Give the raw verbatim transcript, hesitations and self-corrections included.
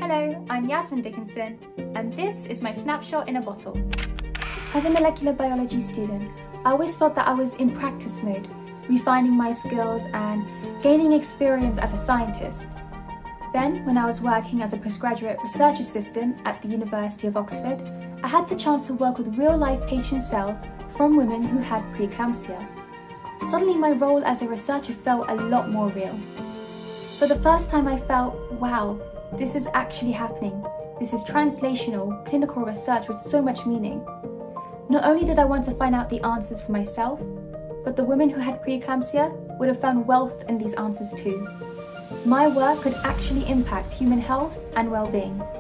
Hello, I'm Yasmin Dickinson, and this is my snapshot in a bottle. As a molecular biology student, I always felt that I was in practice mode, refining my skills and gaining experience as a scientist. Then, when I was working as a postgraduate research assistant at the University of Oxford, I had the chance to work with real-life patient cells from women who had preeclampsia. Suddenly, my role as a researcher felt a lot more real. For the first time, I felt, wow, this is actually happening. This is translational, clinical research with so much meaning. Not only did I want to find out the answers for myself, but the women who had preeclampsia would have found wealth in these answers too. My work could actually impact human health and well-being.